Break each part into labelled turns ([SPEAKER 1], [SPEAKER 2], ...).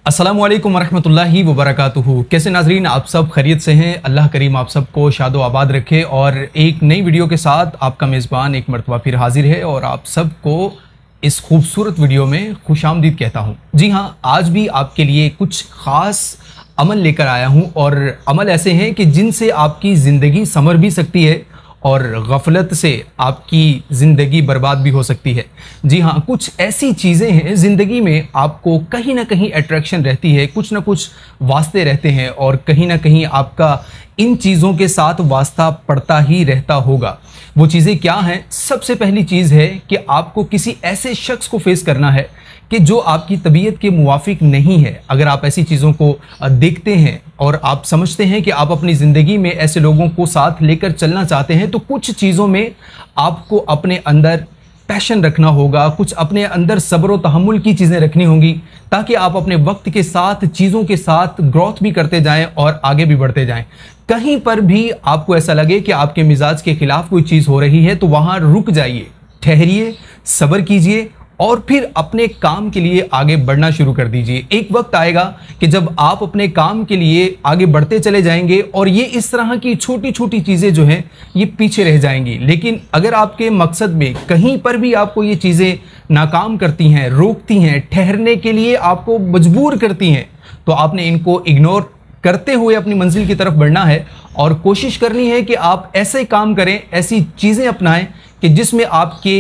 [SPEAKER 1] अस्सलामु अलैकुम वरहमतुल्लाहि वबरकातुहू। कैसे नाजरीन, आप सब खैरियत से हैं? अल्लाह करीम आप सबको शादो आबाद रखे। और एक नई वीडियो के साथ आपका मेज़बान एक मरतबा फिर हाजिर है और आप सबको इस खूबसूरत वीडियो में खुशामदीद कहता हूँ। जी हाँ, आज भी आपके लिए कुछ ख़ास अमल लेकर आया हूँ और अमल ऐसे हैं कि जिनसे आपकी ज़िंदगी संवर भी सकती है और गफलत से आपकी ज़िंदगी बर्बाद भी हो सकती है। जी हाँ, कुछ ऐसी चीज़ें हैं ज़िंदगी में, आपको कहीं ना कहीं अट्रैक्शन रहती है, कुछ ना कुछ वास्ते रहते हैं और कहीं ना कहीं आपका इन चीज़ों के साथ वास्ता पड़ता ही रहता होगा। वो चीज़ें क्या हैं? सबसे पहली चीज़ है कि आपको किसी ऐसे शख्स को फेस करना है कि जो आपकी तबीयत के मुवाफिक नहीं है। अगर आप ऐसी चीज़ों को देखते हैं और आप समझते हैं कि आप अपनी ज़िंदगी में ऐसे लोगों को साथ लेकर चलना चाहते हैं, तो कुछ चीज़ों में आपको अपने अंदर पैशन रखना होगा, कुछ अपने अंदर सब्र व तहम्मुल की चीज़ें रखनी होंगी, ताकि आप अपने वक्त के साथ चीज़ों के साथ ग्रोथ भी करते जाएं और आगे भी बढ़ते जाएं। कहीं पर भी आपको ऐसा लगे कि आपके मिजाज के खिलाफ कोई चीज़ हो रही है, तो वहाँ रुक जाइए, ठहरिए, सब्र कीजिए और फिर अपने काम के लिए आगे बढ़ना शुरू कर दीजिए। एक वक्त आएगा कि जब आप अपने काम के लिए आगे बढ़ते चले जाएंगे और ये इस तरह की छोटी छोटी चीज़ें जो हैं ये पीछे रह जाएंगी। लेकिन अगर आपके मकसद में कहीं पर भी आपको ये चीज़ें नाकाम करती हैं, रोकती हैं, ठहरने के लिए आपको मजबूर करती हैं, तो आपने इनको इग्नोर करते हुए अपनी मंजिल की तरफ बढ़ना है और कोशिश करनी है कि आप ऐसे काम करें, ऐसी चीज़ें अपनाएं कि जिसमें आपके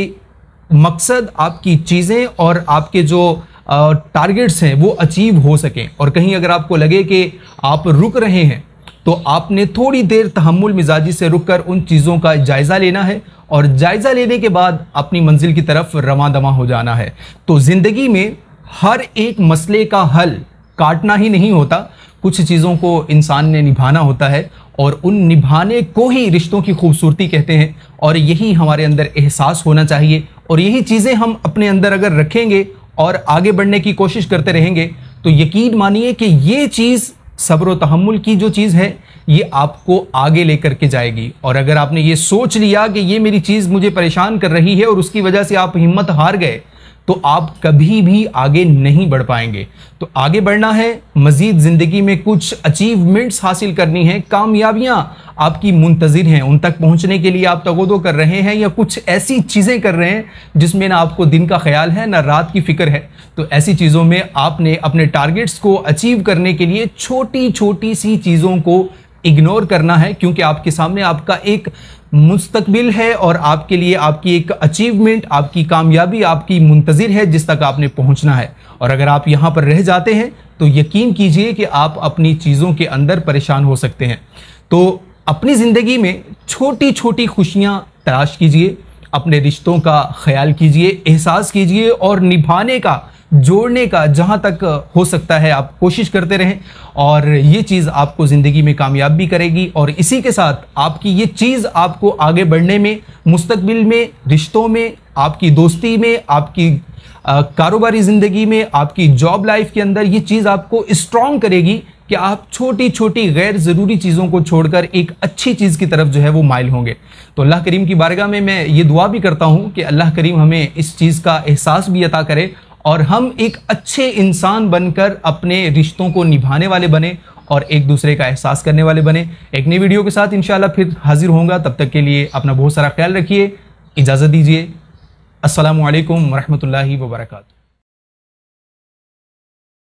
[SPEAKER 1] मकसद, आपकी चीज़ें और आपके जो टारगेट्स हैं वो अचीव हो सकें। और कहीं अगर आपको लगे कि आप रुक रहे हैं, तो आपने थोड़ी देर तहम्मुल मिजाजी से रुककर उन चीज़ों का जायज़ा लेना है और जायज़ा लेने के बाद अपनी मंजिल की तरफ रवां दमा हो जाना है। तो ज़िंदगी में हर एक मसले का हल काटना ही नहीं होता, कुछ चीज़ों को इंसान ने निभाना होता है और उन निभाने को ही रिश्तों की खूबसूरती कहते हैं। और यही हमारे अंदर एहसास होना चाहिए और यही चीज़ें हम अपने अंदर अगर रखेंगे और आगे बढ़ने की कोशिश करते रहेंगे, तो यकीन मानिए कि ये चीज़ सब्र व तहम्मुल की जो चीज़ है ये आपको आगे लेकर के जाएगी। और अगर आपने ये सोच लिया कि ये मेरी चीज़ मुझे परेशान कर रही है और उसकी वजह से आप हिम्मत हार गए, तो आप कभी भी आगे नहीं बढ़ पाएंगे। तो आगे बढ़ना है, मज़ीद ज़िंदगी में कुछ अचीवमेंट्स हासिल करनी है, कामयाबियां आपकी मुंतज़िर हैं, उन तक पहुंचने के लिए आप तगोदो कर रहे हैं या कुछ ऐसी चीज़ें कर रहे हैं जिसमें ना आपको दिन का ख्याल है ना रात की फ़िक्र है, तो ऐसी चीज़ों में आपने अपने टारगेट्स को अचीव करने के लिए छोटी छोटी सी चीज़ों को इग्नोर करना है, क्योंकि आपके सामने आपका एक मुस्तकबिल है और आपके लिए आपकी एक अचीवमेंट, आपकी कामयाबी आपकी मुंतज़िर है जिस तक आपने पहुंचना है। और अगर आप यहाँ पर रह जाते हैं तो यकीन कीजिए कि आप अपनी चीज़ों के अंदर परेशान हो सकते हैं। तो अपनी ज़िंदगी में छोटी छोटी खुशियाँ तलाश कीजिए, अपने रिश्तों का ख्याल कीजिए, एहसास कीजिए और निभाने का, जोड़ने का जहाँ तक हो सकता है आप कोशिश करते रहें और ये चीज़ आपको ज़िंदगी में कामयाब भी करेगी। और इसी के साथ आपकी ये चीज़ आपको आगे बढ़ने में, मुस्तकबिल में, रिश्तों में, आपकी दोस्ती में, आपकी कारोबारी ज़िंदगी में, आपकी जॉब लाइफ के अंदर ये चीज़ आपको स्ट्रॉन्ग करेगी कि आप छोटी छोटी गैर ज़रूरी चीज़ों को छोड़कर एक अच्छी चीज़ की तरफ जो है वो माइल होंगे। तो अल्लाह करीम की बारगाह में मैं ये दुआ भी करता हूँ कि अल्लाह करीम हमें इस चीज़ का एहसास भी अता करे और हम एक अच्छे इंसान बनकर अपने रिश्तों को निभाने वाले बने और एक दूसरे का एहसास करने वाले बने। एक नई वीडियो के साथ इंशाल्लाह फिर हाजिर होऊंगा। तब तक के लिए अपना बहुत सारा ख्याल रखिए, इजाज़त दीजिए। अस्सलामु अलैकुम वरहमतुल्लाहि वबरकातुहू।